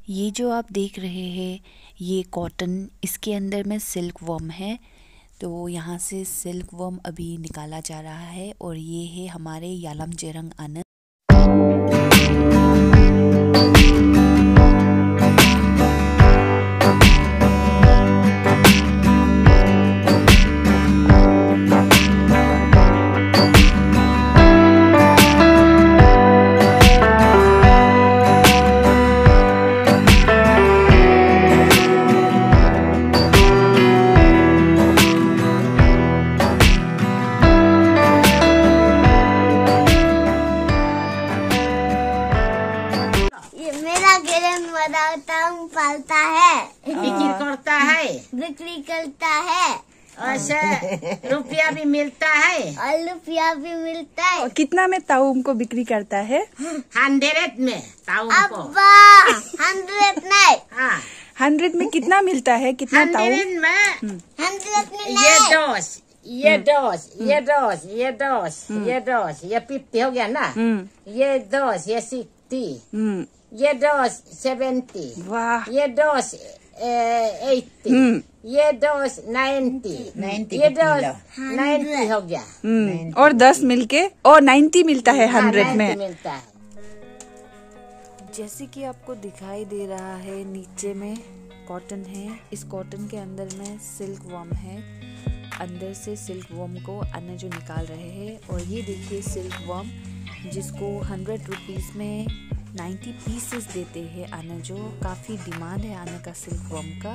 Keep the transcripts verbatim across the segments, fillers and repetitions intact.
ये जो आप देख रहे हैं ये कॉटन, इसके अंदर में सिल्क वर्म है। तो यहाँ से सिल्क वर्म अभी निकाला जा रहा है और ये है हमारे यालम जेरंग आनंद। पालता है, बिक्री करता है, बिक्री करता है, और रुपया भी मिलता है, और रुपया भी मिलता है। और कितना में ताऊम को बिक्री करता है? हंड्रेड में ताऊम को। अब्बा हंड्रेड नहीं। हाँ, हंड्रेड में कितना मिलता है? कितना ताऊम? हंड्रेड में हंड्रेड में ये दस, ये दस, ये दस, ये दस, ये दस, ये फिफ्टी हो गया ना। ये दस, ये सिक्सटी, ये दस सेवेंटी, वाह, ये दस एट्टी, ये दस नाइन्टी, ये दस नाइन्टी हो गया। और दस मिलके और नाइन्टी मिलता है हंड्रेड में मिलता है। जैसे कि आपको दिखाई दे रहा है नीचे में कॉटन है, इस कॉटन के अंदर में सिल्क वर्म है। अंदर से सिल्क वर्म को अन्य जो निकाल रहे हैं। और ये देखिए सिल्क वर्म जिसको हंड्रेड रुपीज़ में नाइन्टी पीसेस देते हैं आना, जो काफ़ी डिमांड है आना का सिल्क वर्म का।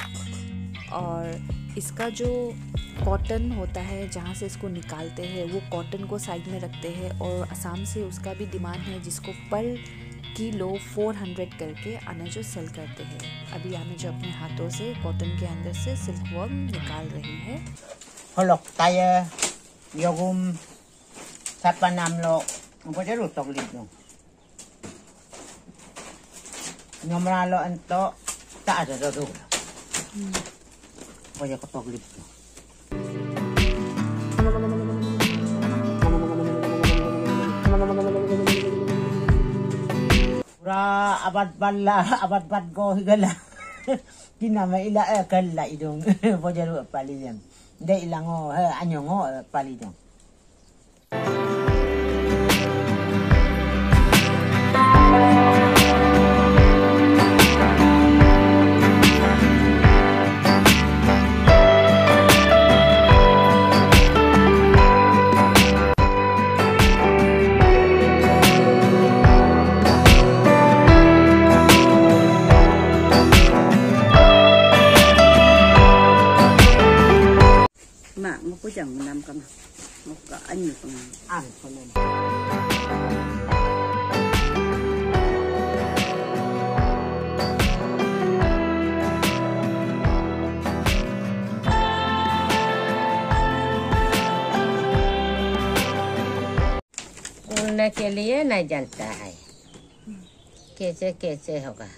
और इसका जो कॉटन होता है जहाँ से इसको निकालते हैं वो कॉटन को साइड में रखते हैं। और असम से उसका भी डिमांड है जिसको पर किलो फोर हंड्रेड करके आना जो सेल करते हैं। अभी आना जो अपने हाथों से कॉटन के अंदर से सिल्क वर्म निकाल रही है। Holok tayo yung sa panamlo mo pwede rutok lito. Nyomralo anto taas sa do. Pwede ko tog lito. Pura abad balla abad bad go higala. Kinama ila eh kala idong pwede ru paliyan. Đây là ngô anh nhổ ngô ở Pali dong. Mak, mau kujang menam kan? Mau ke anyu kan? An konen. कूलने के लिए नहीं जानता है, कैसे कैसे होगा।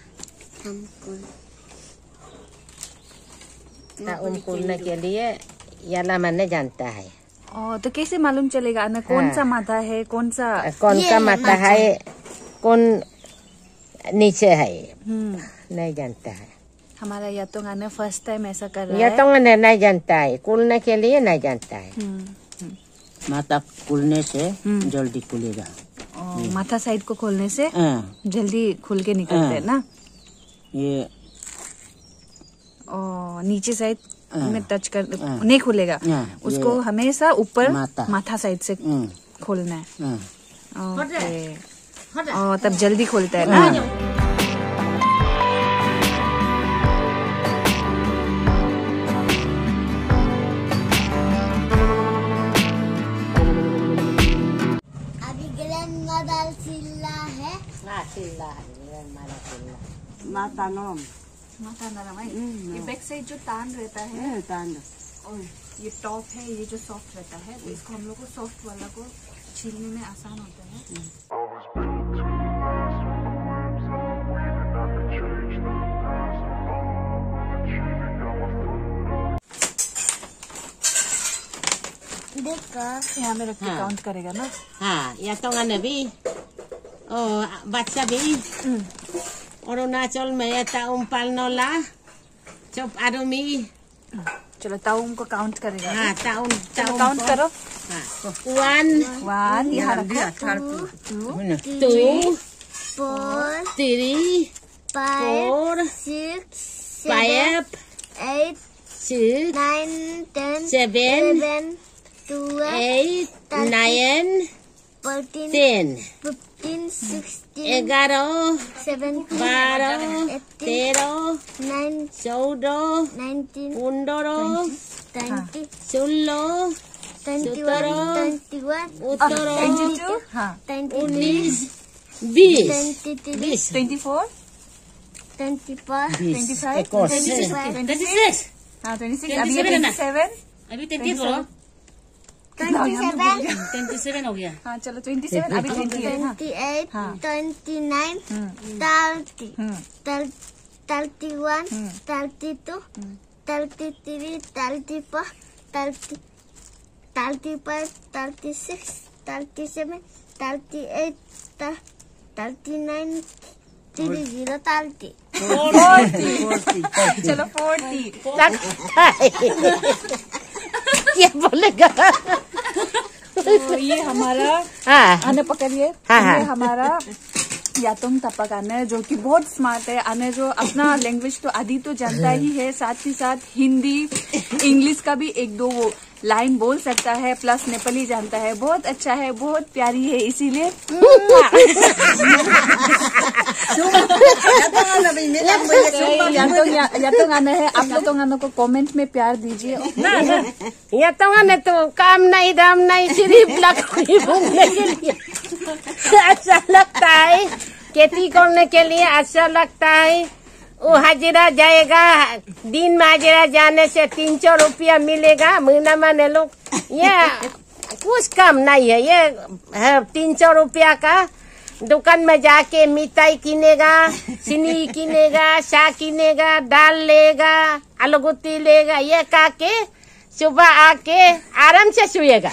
ताऊम कूलने के लिए याला मैंने जानता है। ओ, तो कैसे मालूम चलेगा ना कौन हाँ। सा माथा है, कौन सा कौन का माथा है, कौन नीचे है, नहीं जानता है। हमारा या तो गाना फर्स्ट टाइम ऐसा कर रहा या है। तो मैंने नहीं जानता है, कूलने के लिए नहीं जानता है। Mata kulne se जल्दी खुलेगा. ओ, माथा साइड को खोलने से हाँ. जल्दी खुल के निकलते हैं ना। ये और नीचे साइड हाँ। में टच कर हाँ। नहीं खुलेगा, हाँ, उसको ये हमेशा ऊपर माथा। माथा साइड से हम्म, खोलना है। हाँ. ओके, और तब जल्दी खुलता है ना। अभी ग्रैंडमदर सिल्ला है। हाँ, सिल्ला है, ग्रैंडमदर सिल्ला। Mata nom. माथा नरम है। ये बैक साइड जो तान रहता है Eh, tanda. और ये टॉप है, ये जो सॉफ्ट रहता है, तो इसको हम लोग को सॉफ्ट वाला को छीलने में आसान होता है। देखो यहाँ में रख के हाँ। काउंट करेगा ना। हाँ, या तो भी ओ बच्चा भी अरुणाचल में ताउम पालनोला चुप आदमी चलो ताउम को काउंट करेगा। हाँ ताउम चलो काउंट करो। वन वन यहाँ रखो। Two four, three five, four six, five eight, six nine, ten, seven eleven, twelve, eight nine fourteen, ten fifteen, sixteen, ग्यारह seventeen, बारह eighteen, तेरह nine, चौदह nineteen, पंद्रह twenty, सोलह twenty-one, twenty-one, सत्रह twenty-two हाँ twenty-two, उन्नीस बीस twenty-three, बीस twenty-four twenty-four, twenty-five इक्कीस twenty-five, twenty-six हाँ twenty-six अभी twenty-seven है ना? twenty-seven अभी तैतीस हो twenty-seven, twenty-seven हो गया हाँ चलो twenty-seven अभी twenty-eight हाँ twenty-eight, हाँ। twenty-nine, thirty, thir- thirty-one, thirty-two, thirty-three, thirty-four, thirty, thirty-five, thirty-six, thirty-seven, thirty-eight, thir- thirty-nine, thirty, thirty. चलो forty क्या बोलेगा तो ये हमारा हाँ आने पकड़िए हाँ, हाँ। ये हमारा यातोंग तपक आने है जो कि बहुत स्मार्ट है। आने जो अपना लैंग्वेज तो आदि तो जानता ही है, साथ ही साथ हिंदी इंग्लिश का भी एक दो वो लाइन बोल सकता है, प्लस नेपाली जानता है। बहुत अच्छा है, बहुत प्यारी है, इसीलिए यातोंग यातोंग आने है। आप यातोंग आने को कमेंट में प्यार दीजिए। ये तो मैंने तो काम नहीं दाम नहीं सिर्फ लकड़ी घूमने के लिए अच्छा लगता है, खेती करने के लिए अच्छा लगता है। वो हाजिरा जाएगा, दिन में हाजिरा जाने से तीन सौ रुपया मिलेगा महीना में लोग। ये कुछ काम नहीं है, ये है तीन सौ रुपया का दुकान में जाके मिठाई किनेगा, चीनी किनेगा, चाय किनेगा, दाल लेगा, आलू गुत्ती लेगा, ये खा के सुबह आके आराम से सोएगा।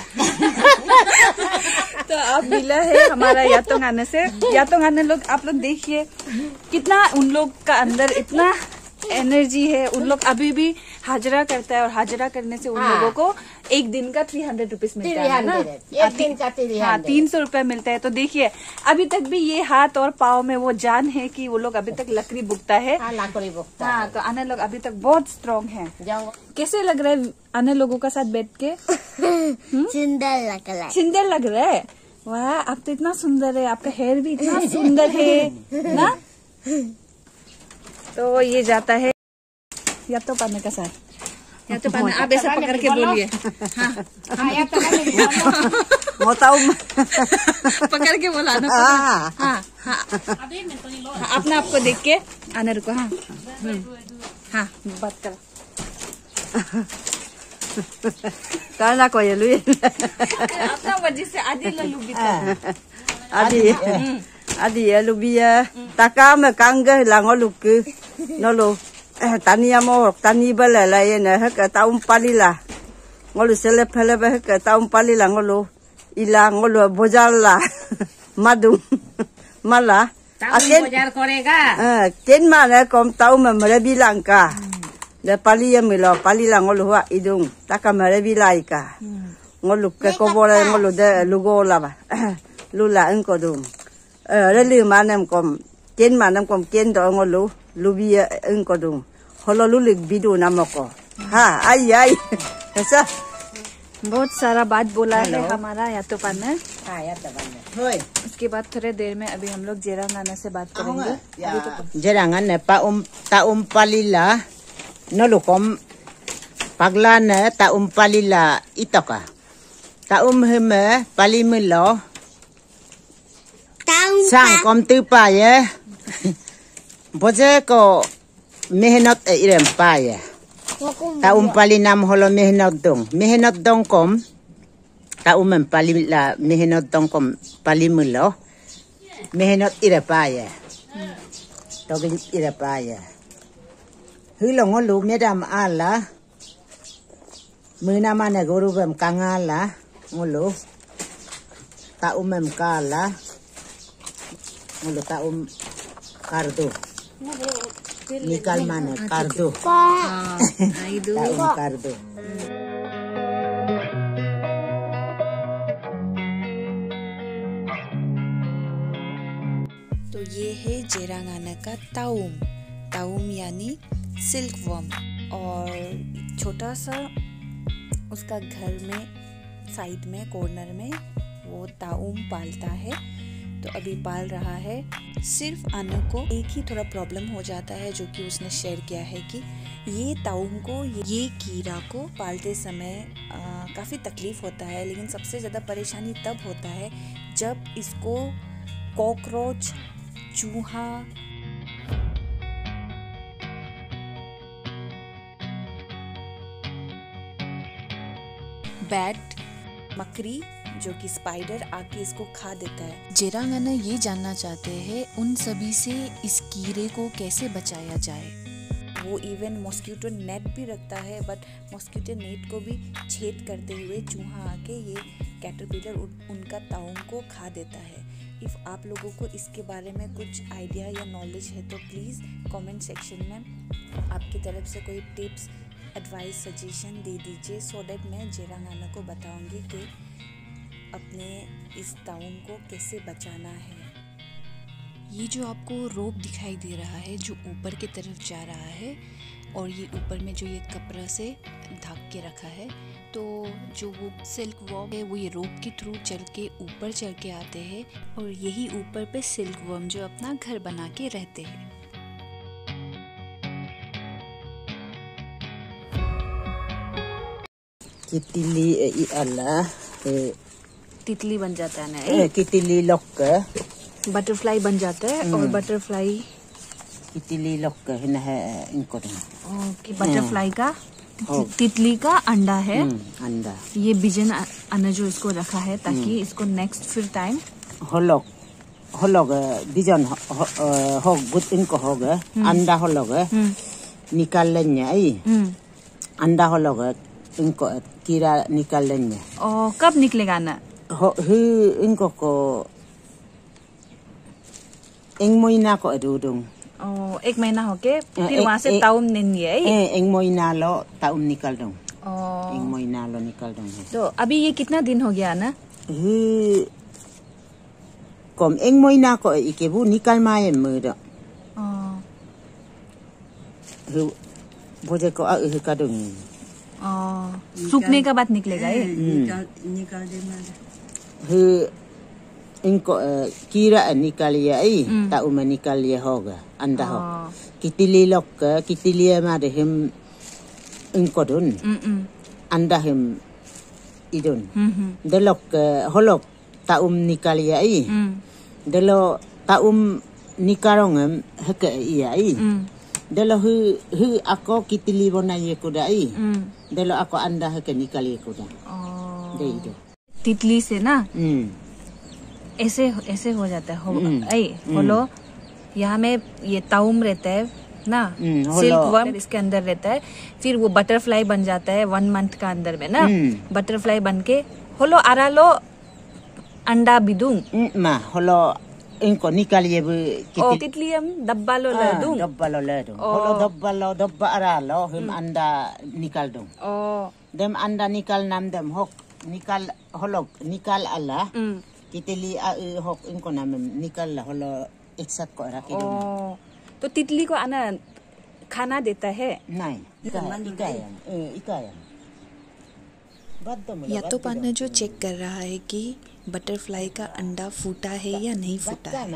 तो अब मिला है हमारा यातोंग आने से। यातोंग आने लोग आप लोग देखिए कितना उन लोग का अंदर इतना एनर्जी है। उन लोग अभी भी हाजरा करता है और हाजरा करने से उन हाँ। लोगों को एक दिन का थ्री हंड्रेड रुपीज मिलता है ना। एक दिन का तीन हाँ तीन सौ रुपया मिलता है। तो देखिए अभी तक भी ये हाथ और पाँव में वो जान है कि वो लोग अभी तक लकड़ी बुकता है। लकड़ी बुकता हाँ तो आने लोग अभी तक बहुत स्ट्रांग है। जाओ कैसे लग रहा है आने लोगों का साथ बैठ के? सुंदर लग रहा है। सुंदर लग रहा है। वाह आप तो इतना सुंदर है, आपका हेयर भी इतना सुंदर है ना। तो ये जाता है या तो पाने का साथ या तो पाने। आप ऐसे पकड़ के बोलिए। हाँ पकड़ के बोला ना। हाँ हाँ हाँ अपना आपको देख के आने रुको। हाँ हाँ बात करो Kala ko ya lu. अपना वजह से आधी लल्लू भी Adi. Adi ya lu biya. Taka me kangga lang o lu ku. No lu. Eh tani amo tani bala la ye na ha ka taum palila. Ngolu sele phele ba ka taum palila ngolu. Ila ngolu bojala. Madum. Mala. Aken baजार करेगा। Eh ken mana kom taum me mele bilang ka. Da pali ya milo pali lang ngolu wa idung. Taka mele bilai ka. Ngolu ke ko bola ngolu de lugo la ba. Lula ưng có đúng, ờ đây lừa mà nam com, kiến mà nam com kiến đó ngô lú, lú bia ưng có đúng, hồi lú lịch video nam có, ha ai ai, ऐसा बहुत सारा बात बोला है हमारा यातो पाना। हाँ यार तो बंद thôi उसके बाद थोड़े देर में अभी हम लोग जेरा नाना से बात करेंगे। अभी तो Jerangan ne pa um ta um palila, no lukom pagla ne ta um palila itoka, ta um heme palimulo. Sang kom tư pa ye, boje ko mehnat e irem pa ye. Ta um pali nam holo mehnat dong, mehnat dong kom, ta um pali la mehnat dong kom pali mulo, mehnat ire pa ye. To gin ire pa ye. Hư lòng ngô lũ mẹ đam a la, mưa nam anh này guru bem kang a la, ngô lũ, ta um em ka la. Ngulu ta um kardu निकाल माने कर दो ఐదు ताउम कर दो तो ये है जेरांगाना का ताउम ताउम यानी सिल्क वर्म। और छोटा सा उसका घर में साइड में कॉर्नर में वो ताउम पालता है। तो अभी पाल रहा है। सिर्फ आना को एक ही थोड़ा प्रॉब्लम हो जाता है जो कि उसने शेयर किया है कि ये ताउम को ये कीड़ा को पालते समय आ, काफ़ी तकलीफ होता है। लेकिन सबसे ज़्यादा परेशानी तब होता है जब इसको कॉकरोच, चूहा, बैट, मकड़ी जो कि स्पाइडर आके इसको खा देता है। जेरांगाना ये जानना चाहते हैं उन सभी से इस कीड़े को कैसे बचाया जाए। वो इवन मॉस्किटो नेट भी रखता है, बट मॉस्किटो नेट को भी छेद करते हुए चूहा आके ये कैटरपिलर उनका ताउम को खा देता है। इफ़ आप लोगों को इसके बारे में कुछ आइडिया या नॉलेज है तो प्लीज़ कमेंट सेक्शन में आपकी तरफ से कोई टिप्स, एडवाइस, सजेशन दे दीजिए, सो दैट मैं जेरांगाना को बताऊंगी कि अपने इस ताउम को कैसे बचाना है। ये जो आपको रोप दिखाई दे रहा है जो ऊपर की तरफ जा रहा है, और ये ऊपर में जो ये कपड़ा से ढक के रखा है, तो जो वो सिल्क वर्म है वो ये रोप के थ्रू चल के ऊपर चढ़ के आते हैं और यही ऊपर पे सिल्क वर्म जो अपना घर बना के रहते हैं। कितली i alla तितली बन जाता है ना, eh कितली lokke बटरफ्लाई बन जाता है। और बटरफ्लाई कितली lokke hina है इनको तो ओके बटरफ्लाई का तितली का अंडा है। अंडा ये बिजन अन्ना जो इसको रखा है ताकि इसको नेक्स्ट फिर टाइम होलोग होलोग बिजन हो गुड इनको होगा अंडा होलोग निकाल लेंगे आई अंडा होलोग इनको कीड़ा निकाल लेंगे। और कब निकलेगा ना? हो ही इनको को एक महीना को दूं ओ, एक महीना होके फिर वहाँ से ताउम नहीं है। एक महीना लो ताउम निकाल दूं। एक महीना लो निकाल दूं। तो अभी ये कितना दिन हो गया ना? ही कम एक महीना को इके वो निकाल माये मुझे। ही बोझे को आ ही कर दूं। सूखने का बाद निकलेगा ये? निकाल निकाल देना ही इनको कीड़ा निकालिए आई ताउम निकालिए होगा अंडा हो कितली लोग कितली मारे हम इनको दुन अंडा हम इदुन दलोग होलोग ताउम निकालिए आई दलो ताउम निकालों हम हके आई दलो ही ही ako कितली बनाइए कुदा आई दलो ako अंडा हके निकालिए कुदा दे इधर तितली से ना ऐसे ऐसे हो जाता है। हो आई होलो यहाँ में ये ताउम रहता है ना, सिल्क वर्म इसके अंदर रहता है, फिर वो बटरफ्लाई बन जाता है वन मंथ का अंदर में ना। बटरफ्लाई बन के होलो आरा लो अंडा भी दूं मा होलो इनको निकालिए ओ कितली हम डब्बा लो ले दूं डब्बा लो ले दूं होलो डब्बा लो डब्बा आरा लो हम अंडा निकाल दूं ओ dem anda nikal nam dem hok nikal holok nikal ala कितली हॉक इनको नाम निकल ला होलो एक साथ को रखे दो। तो तितली को आना खाना देता है? नहीं इकायम इकायम या तो पार्टनर जो चेक कर रहा है कि बटरफ्लाई का अंडा फूटा है या नहीं फूटा है।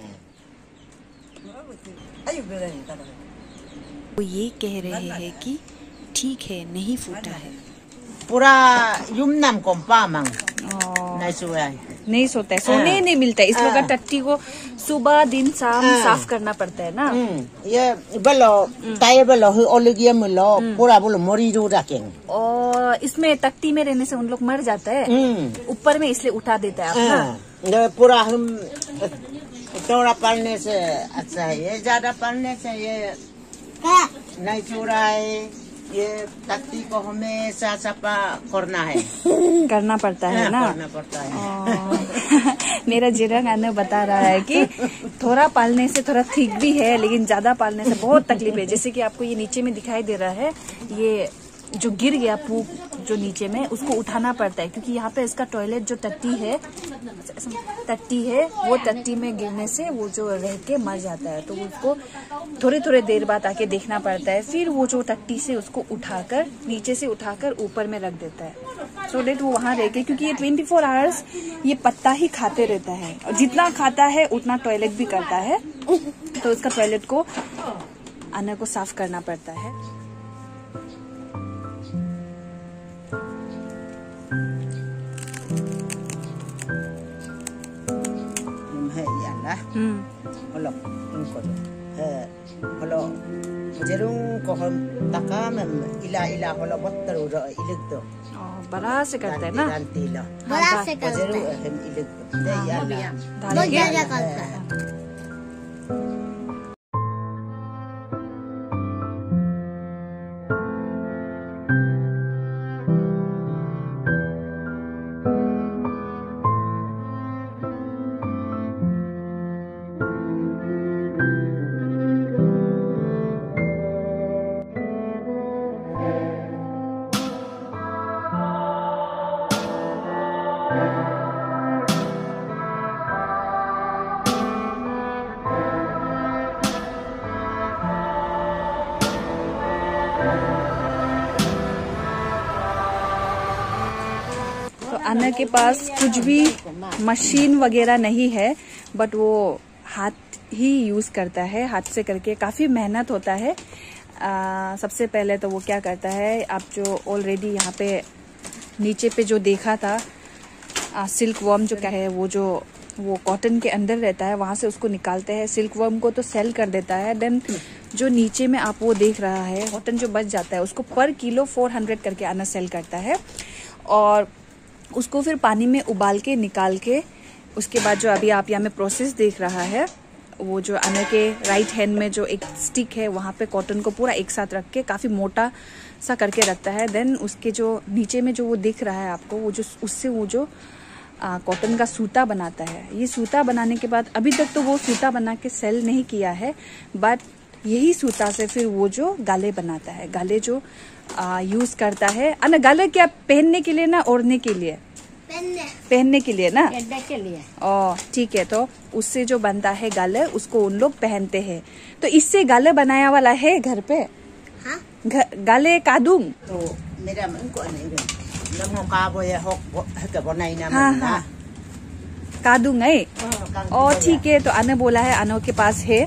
वो ये कह रहे हैं कि ठीक है नहीं फूटा है। पूरा युम नाम को पामंग नहीं सोया नहीं सोता है, सोने नहीं मिलता है इसलिए का टट्टी को सुबह दिन शाम साफ करना पड़ता है ना। ये बलो टायर बलो ओलिगियम लो पूरा बोलो मोरी जो रखेंगे और इसमें टट्टी में रहने से उन लोग मर जाता है ऊपर में, इसलिए उठा देता है अपना। ये पूरा हम थोड़ा पालने से अच्छा है, ये ज्यादा पालने से ये नहीं चुराए, ये तख्ती को हमेशा सफा करना है करना पड़ता है ना, करना पड़ता है। मेरा जिरंग आने बता रहा है कि थोड़ा पालने से थोड़ा ठीक भी है, लेकिन ज्यादा पालने से बहुत तकलीफ है। जैसे कि आपको ये नीचे में दिखाई दे रहा है, ये जो गिर गया पूप जो नीचे में, उसको उठाना पड़ता है क्योंकि यहाँ पे इसका टॉयलेट जो टट्टी है टट्टी है वो टट्टी में गिरने से वो जो रह के मर जाता है, तो उसको थोड़े थोड़े देर बाद आके देखना पड़ता है। फिर वो जो टट्टी से उसको उठाकर नीचे से उठाकर ऊपर में रख देता है, सो डेट वो वहां रह के, क्योंकि ये ट्वेंटी फोर आवर्स ये पत्ता ही खाते रहता है और जितना खाता है उतना टॉयलेट भी करता है, तो उसका टॉयलेट को आने को साफ करना पड़ता है। Kalau engkau, eh, kalau jerung kohom takam ila ila kalau betul udah ilik tu. Oh, बड़ा से करते हैं ना? Nanti lah. बड़ा से करते Jerung हैं। hem ilik tu. Dah ya lah. बहुत ज्यादा करता है। अन्ना के पास कुछ भी मशीन वगैरह नहीं है, बट वो हाथ ही यूज करता है, हाथ से करके काफी मेहनत होता है। आ, सबसे पहले तो वो क्या करता है, आप जो ऑलरेडी यहाँ पे नीचे पे जो देखा था आ, सिल्क वर्म जो क्या है, वो जो वो कॉटन के अंदर रहता है, वहां से उसको निकालते हैं। सिल्क वर्म को तो सेल कर देता है, देन जो नीचे में आप वो देख रहा है कॉटन जो बच जाता है उसको पर किलो फोर हंड्रेड करके आना सेल करता है, और उसको फिर पानी में उबाल के निकाल के उसके बाद जो अभी आप यहाँ में प्रोसेस देख रहा है, वो जो अन्ना के राइट हैंड में जो एक स्टिक है वहाँ पे कॉटन को पूरा एक साथ रख के काफ़ी मोटा सा करके रखता है। देन उसके जो नीचे में जो वो दिख रहा है आपको, वो जो उससे वो जो कॉटन का सूता बनाता है। ये सूता बनाने के बाद अभी तक तो वो सूता बना के सेल नहीं किया है, बट यही सूता से फिर वो जो गाले बनाता है, गाले जो आ, यूज करता है। अन्ना गाले क्या पहनने के लिए ना ओढ़ने के लिए? पहनने पहनने के लिए ना, के लिए। ओ ठीक है, तो उससे जो बनता है गाले उसको उन लोग पहनते हैं। तो इससे गाले बनाया वाला है घर पे? हाँ? गाले कादूंग तो मेरा engkau ni kan. Nama kau ya hok ke bonai nama. हाँ हाँ कादूंग है। ओ ठीक है, तो अन्ना बोला है, अन्ना के पास है।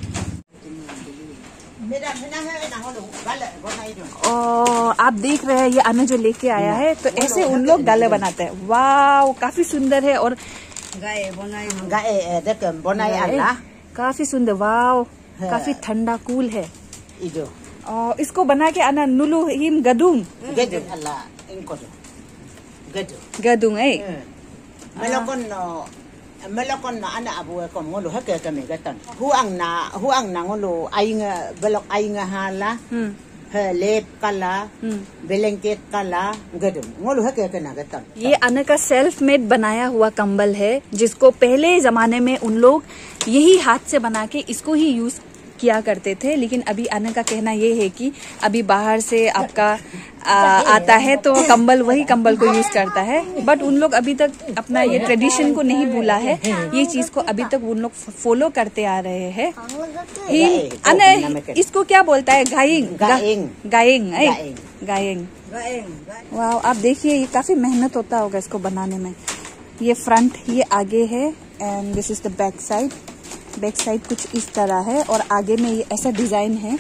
मेरा मेरा है ना हो लो गाले bonai tu. और आप देख रहे हैं ये अन्ना जो लेके आया है, तो ऐसे उन लोग गाले बनाते हैं। वाह, काफी सुंदर है और गाय बनाई गाय देख bonai Allah. काफी सुंदर, वाह काफी ठंडा कूल है। Itu. और इसको बना के अन्ना नुलु हिम गदूंग Gedung Allah engkau tu. Gedung. गदूंग है। Melakon no melakon na anak abu ko ngolo ha ke kami gatan. Huang na huang na ngolo ainga belok ainga hala. Hmm He lep kala. Hmm Belengket kala gedung. Ngolo ha ke kana gatan. ये अन्ना का self made बनाया हुआ कंबल है, जिसको पहले जमाने में उन लोग यही हाथ से बना के इसको ही यूज किया करते थे। लेकिन अभी अन्ना का कहना ये है कि अभी बाहर से आपका आ, आता है तो कंबल वही कंबल को यूज करता है, बट उन लोग अभी तक अपना ये ट्रेडिशन को नहीं भूला है, ये चीज को अभी तक उन लोग फॉलो करते आ रहे हैं। ही अन्ना इसको क्या बोलता है? गाइंग गाइंग गाइंग गाइंग गाइंग वाह, आप देखिए ये काफी मेहनत होता होगा इसको बनाने में। ये फ्रंट, ये आगे है, and this is the back side. Back side कुछ इस तरह है और आगे में ये ऐसा डिजाइन है।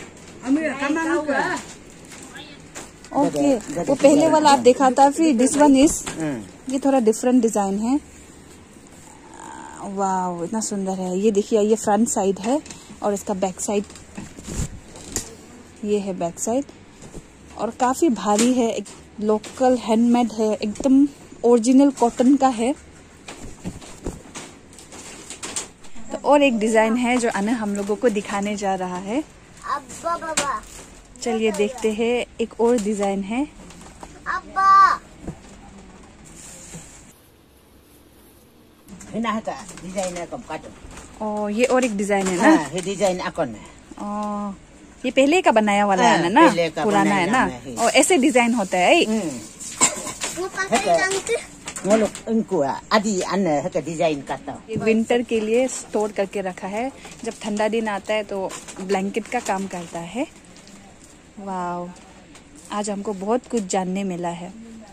ओके, वो पहले वाला आप देखा था, फिर दिस वन इज ये थोड़ा डिफरेंट डिजाइन है। वाह, इतना सुंदर है। ये देखिए, ये फ्रंट साइड है और इसका बैक साइड, ये है बैक साइड, और काफी भारी है, एक लोकल हैंडमेड है, एकदम ओरिजिनल कॉटन का है। तो और एक डिजाइन है जो अन्ना हम लोगों को दिखाने जा रहा है। अब्बा बाबा चलिए देखते हैं, एक और डिजाइन है। अब्बा हिना हका डिजाइन कम काटो ओ ये और एक डिजाइन है ना। हां ये डिजाइन अकन है। ओ ये पहले का बनाया वाला हाँ, है ना, पहले का पुराना है ना। बनाया है। और ऐसे डिजाइन होता है। वो काफी रंग ngolo engko adi ane haka design kata ये विंटर के लिए स्टोर करके रखा है, जब ठंडा दिन आता है तो ब्लैंकेट का काम करता है। वाव, आज हमको बहुत कुछ जानने मिला है।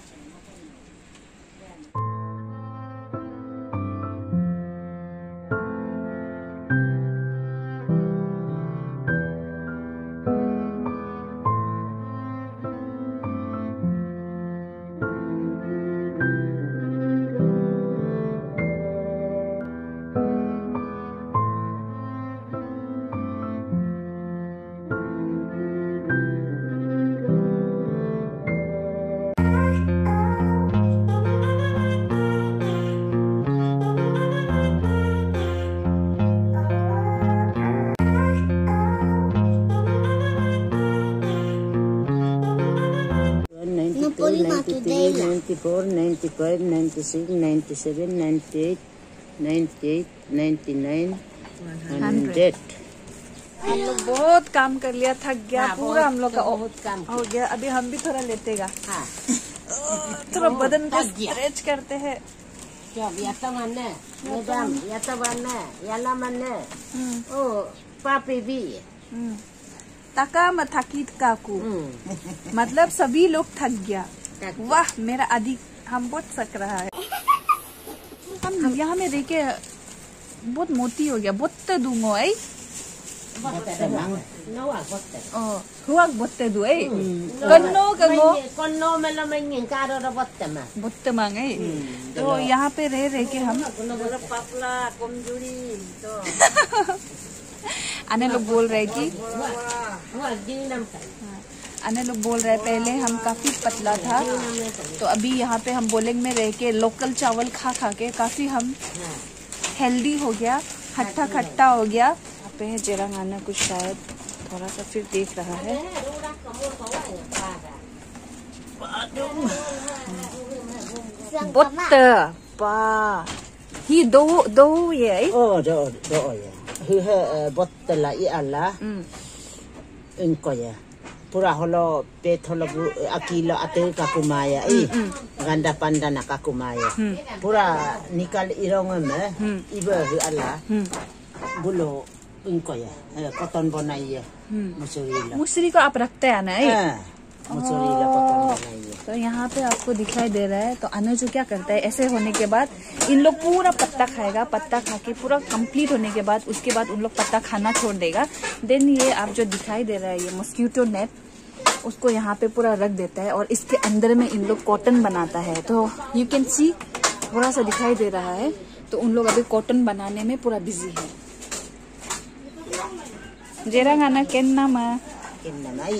ninety-three, ninety-four, ninety-five, ninety-six, ninety-seven, ninety-eight, ninety-eight, ninety-nine, hundred. हम लोग बहुत काम कर लिया, थक गया पूरा हम लोग का बहुत काम हो गया। अभी हम भी थोड़ा लेटेगा, थोड़ा बदन को स्ट्रेच करते हैं। क्या याता माने मैडम याता माने याला माने ओ पापी भी ताका मथाकित काकू मतलब सभी लोग थक गया। वाह मेरा आदि हम बहुत सक रहा है। हम यहाँ में रह के बहुत मोटी हो गया। बोत्ते दूंगो ऐ हुआ बोत्ते दू ऐ कन्नो कन्नो कन्नो मेला में कारो र बोत्ते में बोत्ते मांगे। तो यहाँ पे रह रह के हम पतला कमजोरी तो आने लोग बोल रहे कि आने लोग बोल रहे पहले हम काफी पतला था, तो अभी यहाँ पे हम बोलेंग में रह के लोकल चावल खा खा के काफी हम हेल्दी हो गया, खट्टा खट्टा हो गया। यहाँ पे है जेरा गाना कुछ शायद थोड़ा सा फिर देख रहा है। बोत्त पा ही दो दो ये oh do do ya hu he bottela i ala engko ya pura holo pet holo akilo ate kakumaya i ganda pandana kakumaya pura nikal irong me iba hu ala bulo engko ya cotton bonai ya musuri la मुसरी को आप रखते हैं ना। musuri la cotton bonai ya तो यहाँ पे आपको दिखाई दे रहा है। तो अनु जो क्या करता है, ऐसे होने के बाद इन लोग पूरा पत्ता खाएगा, पत्ता खा के पूरा कंप्लीट होने के बाद उसके बाद उन लोग पत्ता खाना छोड़ देगा। देन ये आप जो दिखाई दे रहा है ये मॉस्किटो नेट, उसको यहाँ पे पूरा रख देता है और इसके अंदर में इन लोग कॉटन बनाता है। तो यू कैन सी थोड़ा सा दिखाई दे रहा है। तो उन लोग अभी कॉटन बनाने में पूरा बिजी है। जेरा गाना केन नाम kenna mai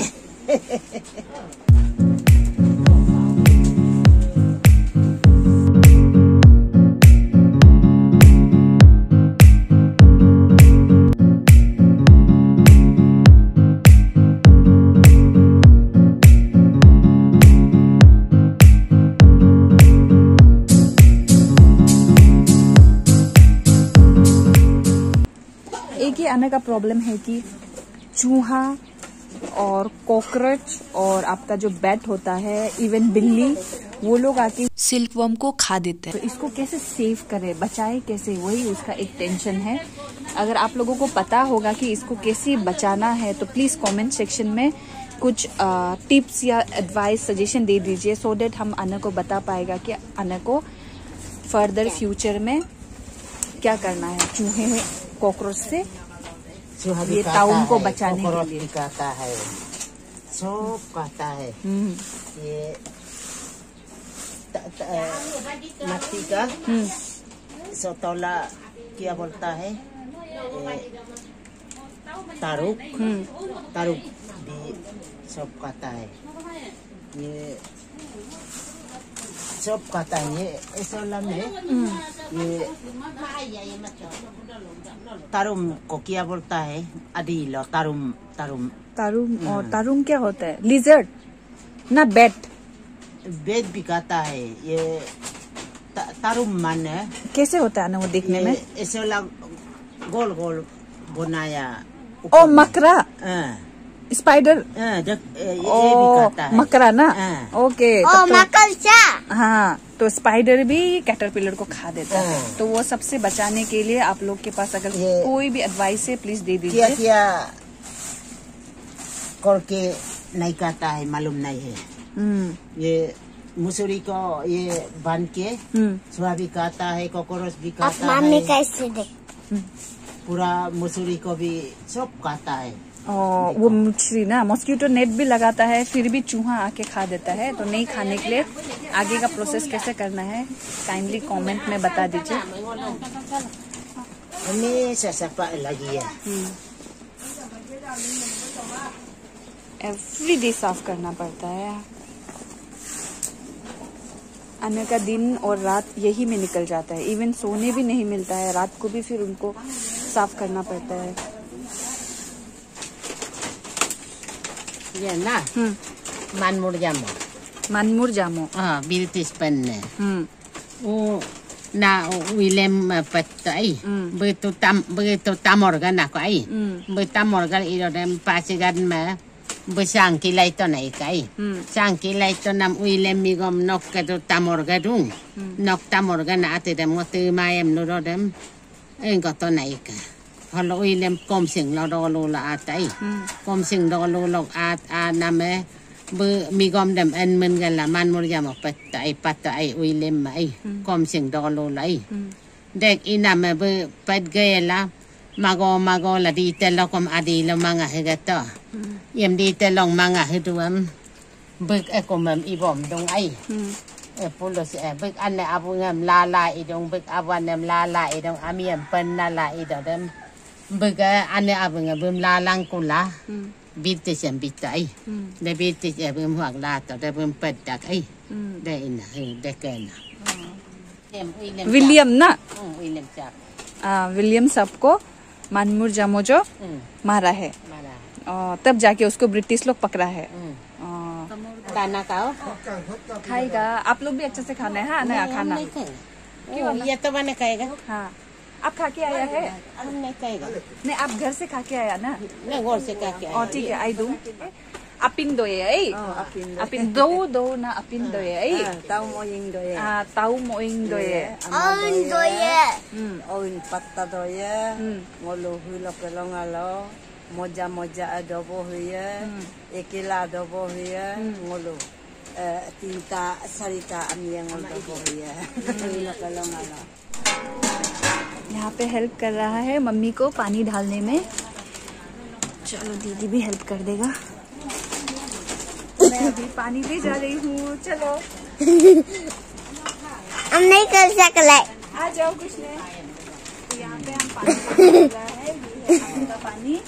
एक ही आने का प्रॉब्लम है कि चूहा और कॉकरोच और आपका जो बैट होता है, इवन बिल्ली, वो लोग आके सिल्क वर्म को खा देते हैं। तो इसको कैसे सेव करें, बचाए कैसे, वही उसका एक टेंशन है। अगर आप लोगों को पता होगा कि इसको कैसे बचाना है तो प्लीज कमेंट सेक्शन में कुछ टिप्स या एडवाइस सजेशन दे दीजिए, सो देट हम अना को बता पाएगा कि अना को फर्दर फ्यूचर में क्या करना है चूहे कॉकरोच से, ये टाउन को बचाने के लिए। कहता है सब कहता है ये मट्टी का सतौला क्या बोलता है, तारुक तारुक भी सब कहता है, ये सब कहता है। ये ऐसा में ये तारुम को क्या बोलता है, अदीलो तारुम तारुम तारुम। और तारुम क्या होता है, लिजर्ड ना बैट? बेद भी कहता है, ये taruman है। कैसे होता है ना वो देखने में? ऐसे वाला गोल गोल बनाया। ओ मकरा, हाँ। स्पाइडर। हाँ, जब ये भी ओ खाता है। मकरा ना। हाँ। ओके। ओ तब तो- मकरचा। हाँ, तो स्पाइडर भी कैटरपिलर को खा देता है। हाँ। तो वो सबसे बचाने के लिए आप लोग के पास अगर ये- कोई भी एडवाइस है प्लीज दे क्या दीजिए। क्या करके नहीं खाता है मालूम नहीं है। हम्म ये मुसुरी को ये बांध के हम्म सुहा भी खाता है, कॉकरोच भी अब खाता मम्मी है, कैसे देख? पूरा मुसुरी को भी सब खाता है। और वो मछली ना मॉस्किटो नेट भी लगाता है, फिर भी चूहा आके खा देता है। तो नहीं खाने के लिए आगे का प्रोसेस कैसे करना है काइंडली कमेंट में बता दीजिए। हमेशा सफा लगी है। एवरी डे साफ करना पड़ता है। आने का दिन और रात यही में निकल जाता है, इवन सोने भी नहीं मिलता है, रात को भी फिर उनको साफ करना पड़ता है। ये ना हम्म manmur jamu. मनमूर जामो। Ah, British pen ne. हम्म Oh, na William patai. Mm. Begitu tam begitu tamorgan aku ai. Mm. Begitu tamorgan iro dem pasigan me. Besang kilai to nai kai. Mm. Sang kilai to nam William migom nok ke to tamorgan dung. Nok tamorgan ate dem ngotu mayem no ro dem. En ko to nai ka. Halo William kom sing lo do lo la atai. Kom sing do lo lo at a name. Bơ mi gom đầm ăn mình gần là man mua ra một bát tại bát tại uy lên mày com sừng đo lô lấy đẹp in nằm mà bơ bát ghê là mago mago là đi tên lo com adi lo mang à hết cái to em đi tên lòng mang à hết luôn bơ cái com em y bom đông ai em polo sẽ bơ anh này abu ngam la la y đông bơ aban em la la y đông ami em pen la la y đó đâm bơ cái anh này abu ngam bơm la lang kula British yang bitai, dah British yang belum huak lah, atau dah belum pedak, ay, dah ina, dah kena. William ना। William Chap, आ, William सबको मनमूर जामो जो मारा है mana? और तब जाके उसको ब्रिटिश लोग पकड़ा है। आ, Tanah kau? खाएगा आप लोग भी अच्छे से खाना है। हाँ नया खाना। क्यों? ये तो मैंने कहेगा। हाँ आप खा के आया है? हम नहीं कहेगा। नहीं आप घर से खा के आया ना। नहीं गौर से क्या क्या? और ठीक है आई दूँ। अपिन दो ये आई। अपिन दो दो ना अपिन दो ये आई। Tahu mau yang doye. आ ताऊ मोइंग दो ये। On doye. Hmm, oin patta doye. Hmm. Ngolo hula pelong alo. Moja moja adobo huye. Ekila adobo huye. Ngolo. Eh, tinta sarita ami yang adobo huye. Hula pelong alo. यहाँ पे help कर रहा है mummy को पानी डालने में। चलो दीदी भी हेल्प कर देगा। मैं अभी पानी ले जा रही हूँ। चलो हम नहीं कर सकते। आ जाओ कुछ नहीं। तो यहाँ पे हम पानी डाल रहा है, ये है आम का पानी।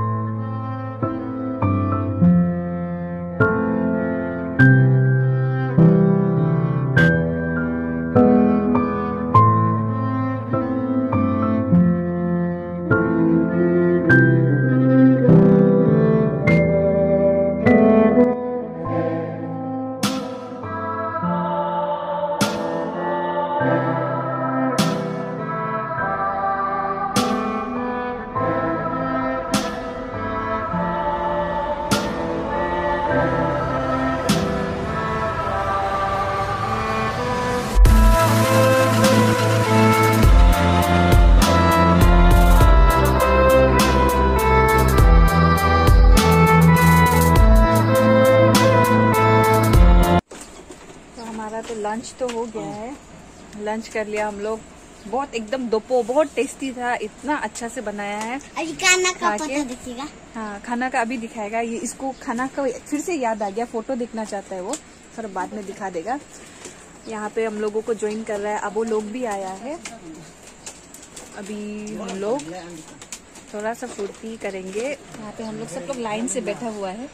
तो लंच तो हो गया है, लंच कर लिया हम लोग। बहुत एकदम दोपो बहुत टेस्टी था, इतना अच्छा से बनाया है। अभी खाना का खा पता के? दिखेगा। हाँ खाना का अभी दिखाएगा। ये इसको खाना का फिर से याद आ गया, फोटो देखना चाहता है वो, फिर बाद में दिखा देगा। यहाँ पे हम लोगों को ज्वाइन कर रहा है, अब वो लोग भी आया है। अभी हम लोग थोड़ा सा फुर्ती करेंगे। यहाँ पे हम लोग सब लोग लाइन से बैठा हुआ है।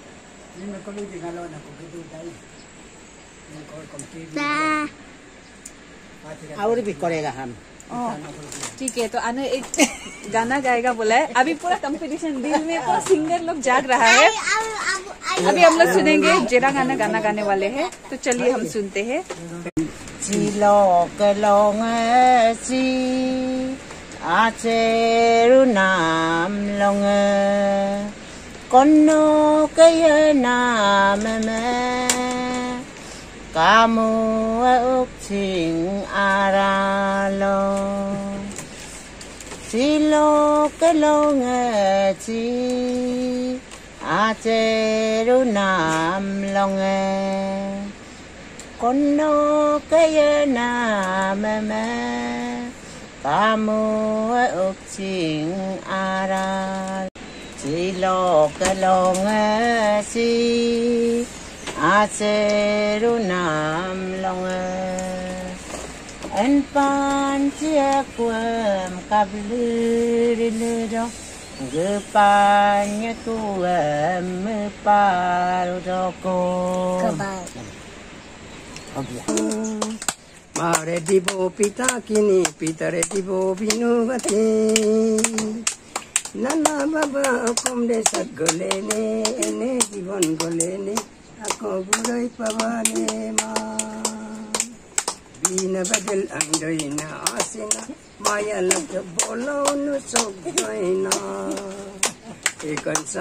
और भी करेगा हम। ठीक है तो आने एक गाना गाएगा बोला है। अभी पूरा कंपटीशन दिल में पूरा सिंगर लोग जाग रहा है। अभी हम लोग सुनेंगे जेरा गाना गाना गाने वाले हैं, तो चलिए हम सुनते हैं। Silo ke long si a che ru nam long con no ke ye nam me ca mu uk ching a ra lo Silo ke long si a che ru nam long con no ke ye nam me ca mu uk ching a ra chỉ lo cái lòng si a se ru nam lòng anh pan chia quem cặp lư lư đó gỡ pan nhớ tu em mơ pa đó cô Mare di bo pita kini pita re di bo binuvati Nana baba kom de sat golene ene divon golene ako burai pavane ma bina badal andoina asina maya lag bolo no sogdoina ikan sa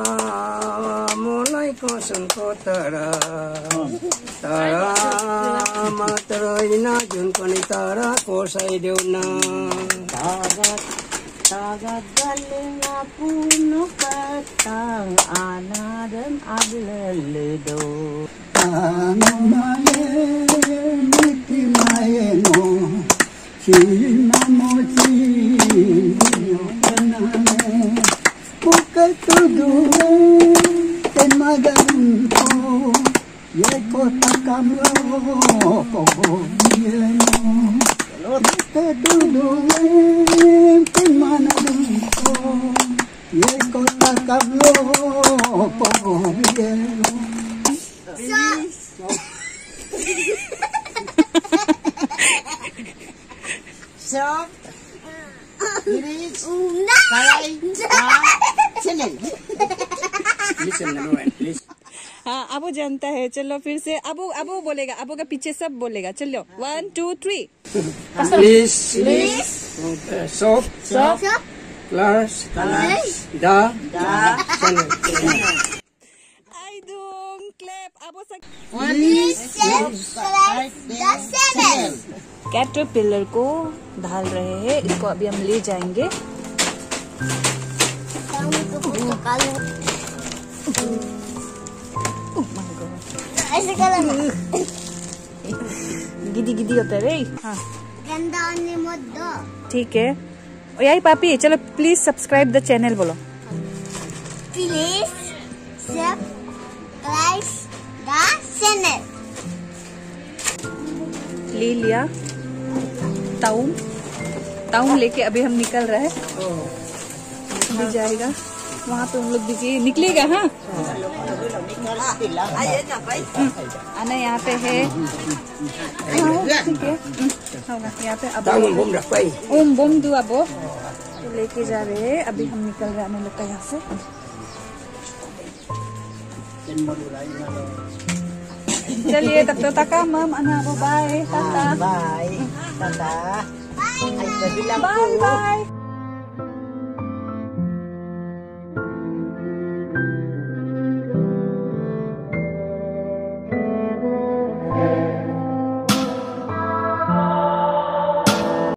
mulai ko ko tara tara matroina jun ko ni tara ko sai deuna tagat tagat galing puno katang anadem ableledo Anamaye miti maeno Chilmamo chilio kaname Pukatudu temaganko Yeko takamlo koko yeno Pukatudu temaganko Yeko takamlo koko yeno Stop. Iris. Kalai. चले listen everyone listen हाँ अबू जानता है चलो फिर से अबू अबू बोलेगा अबू का पीछे सब बोलेगा चलो one two three please please soap Soap. class Class. da da आई दूम क्लैप अबू सा seven. कैटरपिलर को ढाल रहे हैं, इसको अभी हम ले जाएंगे। ऐसे करो ना। गिदी गिदी होता है रे। हाँ गंदा आने मत दो। ठीक है। और यही पापी चलो प्लीज सब्सक्राइब द चैनल बोलो। Please subscribe the channel. ले लिया ताऊं ताऊं लेके अभी हम निकल रहे हैं। भी जाएगा वहाँ पे हम लोग भी निकलेगा। हाँ आना यहाँ पे है। ठीक है होगा यहाँ पे अब bom rak pai ओम बोम दू अब तो लेके जा रहे हैं। अभी हम निकल रहे हैं हम लोग का यहाँ से। चलिए तब तो तक मम अना बाय टाटा bye tata बाय बाय।